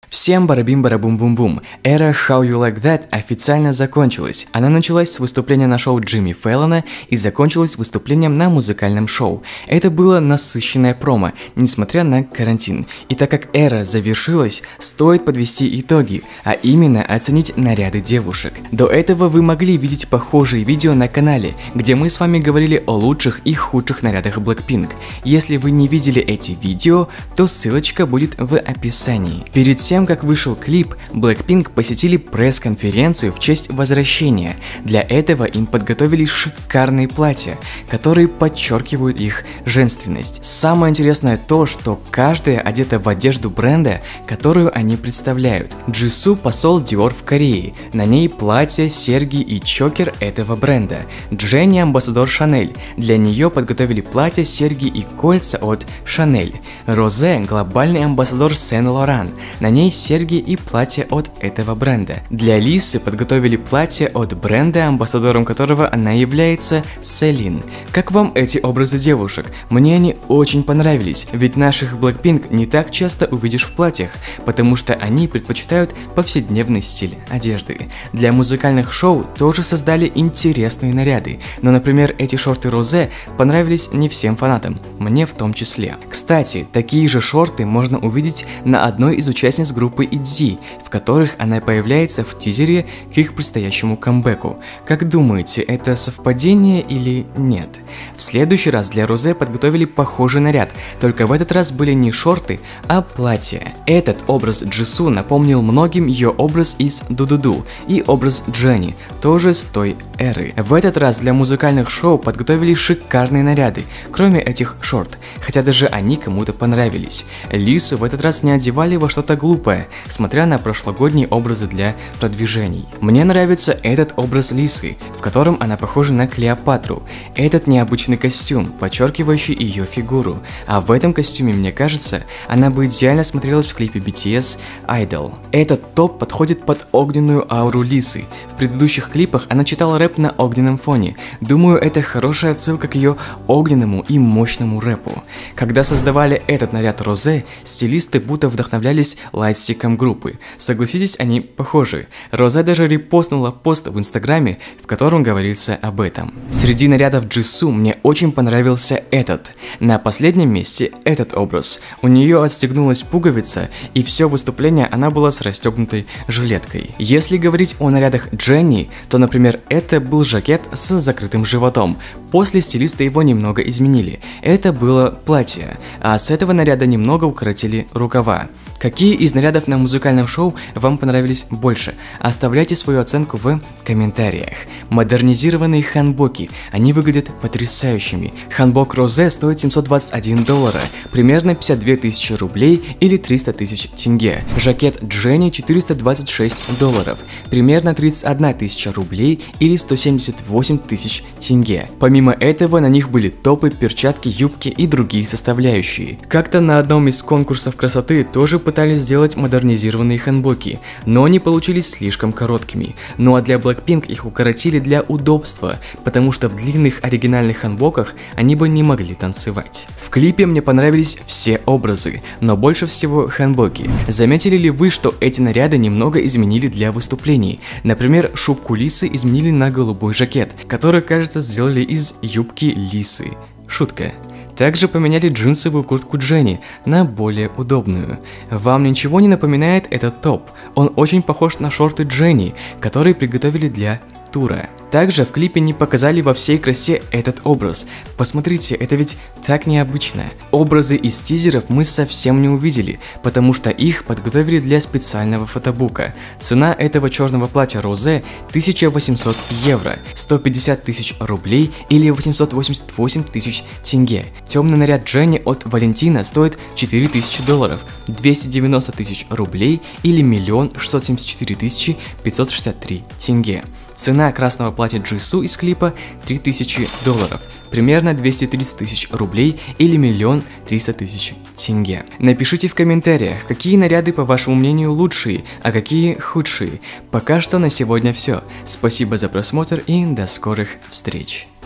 Всем барабим-барабум-бум-бум. Эра How You Like That официально закончилась. Она началась с выступления на шоу Джимми Фэллона и закончилась выступлением на музыкальном шоу. Это было насыщенное промо, несмотря на карантин. И так как эра завершилась, стоит подвести итоги, а именно оценить наряды девушек. До этого вы могли видеть похожие видео на канале, где мы с вами говорили о лучших и худших нарядах Blackpink. Если вы не видели эти видео, то ссылочка будет в описании. Перед тем, как вышел клип, Blackpink посетили пресс-конференцию в честь возвращения. Для этого им подготовили шикарные платья, которые подчеркивают их женственность. Самое интересное то, что каждая одета в одежду бренда, которую они представляют. Джису посол Dior в Корее, на ней платье, серьги и чокер этого бренда. Дженни амбассадор Chanel, для нее подготовили платье, серьги и кольца от Chanel. Розе глобальный амбассадор Saint-Laurent, на ней серьги и платье от этого бренда. Для Лисы подготовили платье от бренда, амбассадором которого она является Celine. Как вам эти образы девушек? Мне они очень понравились, ведь наших Blackpink не так часто увидишь в платьях, потому что они предпочитают повседневный стиль одежды. Для музыкальных шоу тоже создали интересные наряды, но, например, эти шорты Розе понравились не всем фанатам, мне в том числе. Кстати, такие же шорты можно увидеть на одной из участниц группы ITZY, в которых она появляется в тизере к их предстоящему камбэку. Как думаете, это совпадение или нет? В следующий раз для Розе подготовили похожий наряд, только в этот раз были не шорты, а платья. Этот образ Джису напомнил многим ее образ из Ду-Ду-Ду и образ Дженни, тоже с той эры. В этот раз для музыкальных шоу подготовили шикарные наряды, кроме этих шорт, хотя даже они кому-то понравились. Лису в этот раз не одевали во что-то глупое, смотря на прошлогодние образы для продвижений. Мне нравится этот образ Лисы, в котором она похожа на Клеопатру. Этот необычный костюм, подчеркивающий ее фигуру, а в этом костюме, мне кажется, она бы идеально смотрелась в клипе BTS Idol. Этот топ подходит под огненную ауру Лисы. В предыдущих клипах она читала рэп на огненном фоне. Думаю, это хорошая отсылка к ее огненному и мощному рэпу. Когда создавали этот наряд Розе, стилисты будто вдохновлялись лайтстиком группы. Согласитесь, они похожи. Розе даже репостнула пост в инстаграме, в котором говорится об этом. Среди нарядов Джису мне очень понравился этот. На последнем месте этот образ. У нее отстегнулась пуговица, и все выступление она была с расстегнутой жилеткой. Если говорить о нарядах Дженни, то, например, это был жакет с закрытым животом. После стилисты его немного изменили. Это было платье, а с этого наряда немного укоротили рукава. Какие из нарядов на музыкальном шоу вам понравились больше? Оставляйте свою оценку в комментариях. Модернизированные ханбоки, они выглядят потрясающими. Ханбок Розе стоит $721, примерно 52 тысячи рублей или 300 тысяч тенге. Жакет Дженни $426, примерно 31 тысяча рублей или 178 тысяч тенге. Помимо этого на них были топы, перчатки, юбки и другие составляющие. Как-то на одном из конкурсов красоты тоже пытались сделать модернизированные ханбоки, но они получились слишком короткими. Ну а для Blackpink их укоротили для удобства, потому что в длинных оригинальных ханбоках они бы не могли танцевать. В клипе мне понравились все образы, но больше всего ханбоки. Заметили ли вы, что эти наряды немного изменили для выступлений? Например, шубку Лисы изменили на голубой жакет, который, кажется, сделали из юбки Лисы. Шутка. Также поменяли джинсовую куртку Дженни на более удобную. Вам ничего не напоминает этот топ? Он очень похож на шорты Дженни, которые приготовили для тура. Также в клипе не показали во всей красе этот образ. Посмотрите, это ведь так необычно. Образы из тизеров мы совсем не увидели, потому что их подготовили для специального фотобука. Цена этого черного платья Розе 1800 евро, 150 тысяч рублей или 888 тысяч тенге. Темный наряд Дженни от Валентина стоит $4000, 290 тысяч рублей или 1 674 563 тенге. Цена красного платья Джису из клипа $3000, примерно 230 тысяч рублей или 1 300 000 тенге. Напишите в комментариях, какие наряды по вашему мнению лучшие, а какие худшие. Пока что на сегодня все. Спасибо за просмотр и до скорых встреч.